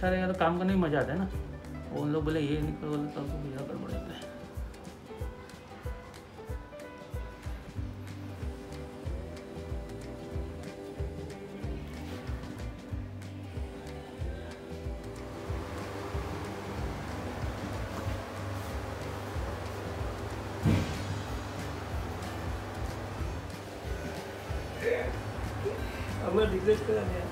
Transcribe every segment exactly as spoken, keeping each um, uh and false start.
अच्छा रहेगा तो काम करने में मज़ा आता है ना। वो उन लोग बोले ये नहीं करो, बोले तब तो भैया गड़बड़ जाता है। हमें रिक्वेस्ट करा दिया।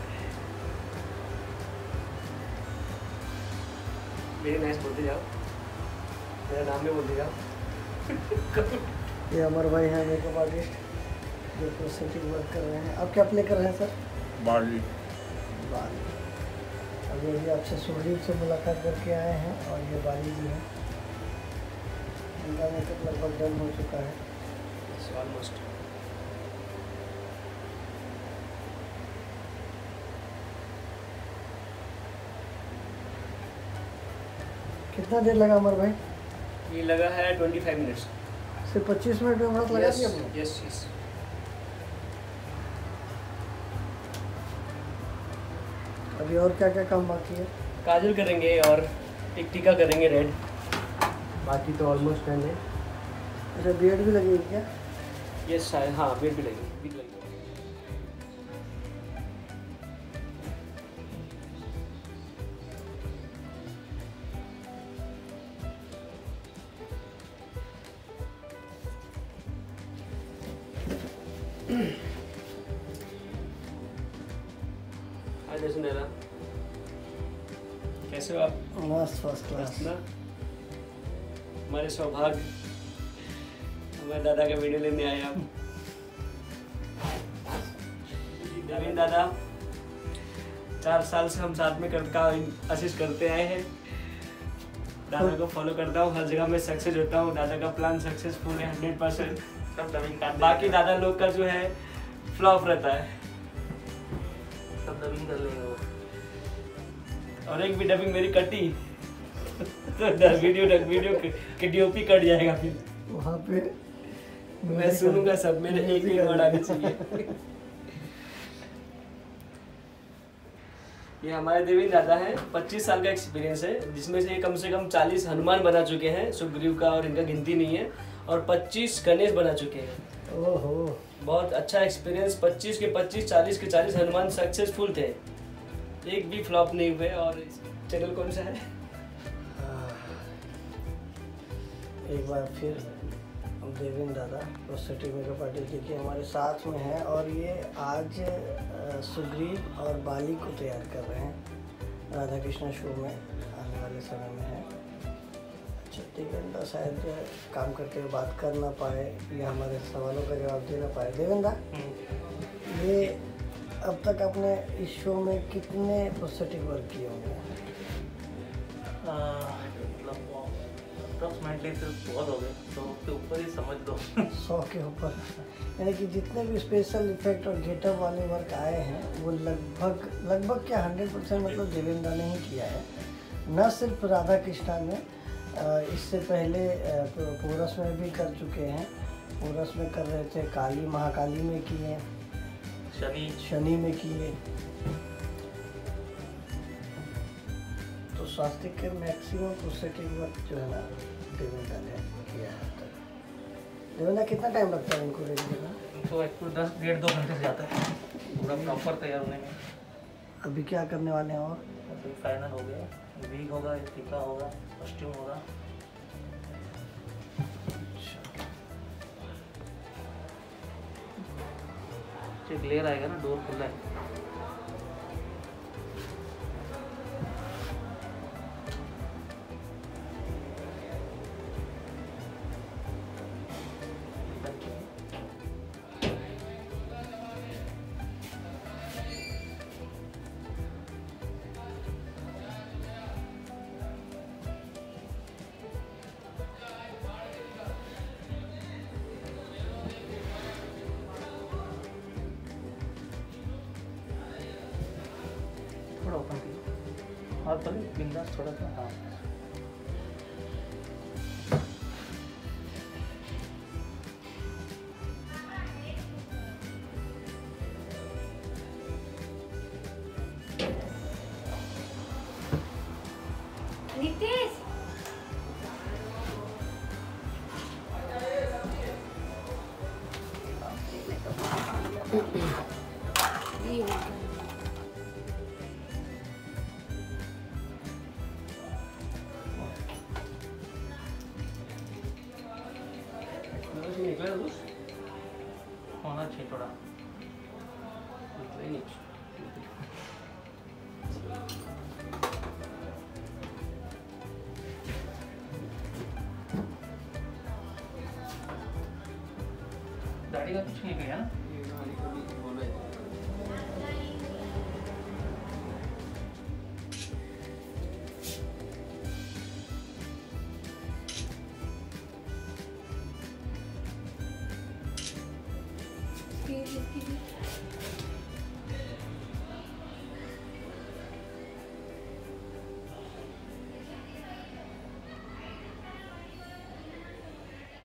मेरे नाइस बोलते जाओ, मेरा नाम भी बोलते जाओ। ये अमर भाई हैं मेकअप आर्टिस्ट जो प्रोसेटिक वर्क कर रहे हैं। आप क्या प्ले कर रहे हैं सर? बाली बाली। अभी अभी आपसे सुरदीप से मुलाकात करके आए हैं और ये बाली जी हैं, इनका मेकअप लगभग डन हो चुका है। ऑलमोस्ट। कितना देर लगा अमर भाई? ये लगा है ट्वेंटी फाइव मिनट्स। सिर्फ पच्चीस मिनट में बहुत लगा दिया आपने? Yes yes. अभी और क्या क्या काम बाकी है? काजल करेंगे और एक टीका करेंगे रेड, बाकी तो ऑलमोस्ट डन है। अच्छा बियर्ड भी लगेगी क्या? यस शायद, हाँ बियर्ड भी लगेगी, बिग लगेगी। हाय सुनेला, कैसे हो आप? मस्त फर्स्ट क्लास ना। हमारे सौभाग्य हमारे दादा का वीडियो लेने आए आप। नवीन दादा चार साल से हम साथ में कर का असिस्ट करते आए हैं। दादा को फॉलो करता हूँ, हर जगह में सक्सेस होता हूँ। दादा का प्लान सक्सेसफुल है हंड्रेड परसेंट। सब डबिंग कर बाकी दादा लोग का जो है फ्लॉप रहता है। सब डबिंग कर लेंगे वो। और एक भी डबिंग मेरी कटी तो वीडियो वीडियो के डीओपी कट जाएगा फिर वहाँ पे। मैं सुनूंगा सब, मेरे एक ही वर्ड आने चाहिए। ये हमारे देवेंद्र दादा हैं, पच्चीस साल का एक्सपीरियंस है, जिसमें से कम से कम चालीस हनुमान बना चुके हैं सुग्रीव का, और इनका गिनती नहीं है, और पच्चीस गणेश बना चुके हैं। ओहो, बहुत अच्छा एक्सपीरियंस। पच्चीस के पच्चीस, चालीस के चालीस हनुमान सक्सेसफुल थे, एक भी फ्लॉप नहीं हुए। और चैनल कौन सा है? एक बार फिर देवेंद्र दादा प्रोस्थेटिक मेकअप आर्टिस्ट देखिए हमारे साथ में है, और ये आज सुग्रीव और बाली को तैयार कर रहे हैं। राधा कृष्णा शो में आने वाले समय में है। अच्छा देवेंद्र शायद काम करते हुए बात कर ना पाए या हमारे सवालों का जवाब दे ना पाए। देवेंद्र, ये अब तक आपने इस शो में कितने प्रोस्थेटिक वर्क किए होंगे? अप्रॉक्सीमेटली सिर्फ बहुत हो गए, सौ के ऊपर ही समझ लो। सौ के ऊपर, यानी कि जितने भी स्पेशल इफेक्ट और गेटअप वाले वर्क आए हैं वो लगभग लगभग क्या हंड्रेड परसेंट मतलब देवेंद्र ने ही किया है। न सिर्फ राधा कृष्णा में, इससे पहले पोरस में भी कर चुके हैं। पोरस में कर रहे थे, काली महाकाली में किए, शनि शनि में किए। तो स्वास्थ्य के मैक्सिमम प्रोस्थेटिक वर्क जो है ना देवेंद्र ने किया है अब तक। देवेंद्र कितना टाइम लगता है इनको रेडी करना? तो एक तो दस डेढ़ दो घंटे से जाता है पूरा प्रॉपर तैयार होने में। अभी क्या करने वाले हैं? और अभी फाइनल हो गया, वीक होगा, टीका होगा, कॉस्ट्यूम होगा। ग्लेयर आएगा ना, डोर खुला है। थोड़ा ओपन कीजिए और पहले बिंदास थोड़ा सा। हाँ नितेश ये निकला कुछ होना चाहिए थोड़ा। नहीं दाढ़ी का कुछ नहीं गया ना। ये- ये- ये-